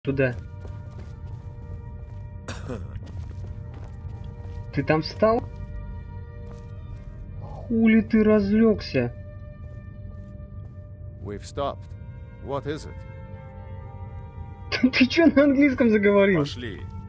Туда. Ты там встал? Хули ты разлегся? We've stopped. What is it? Ты чё на английском заговорил? Пошли.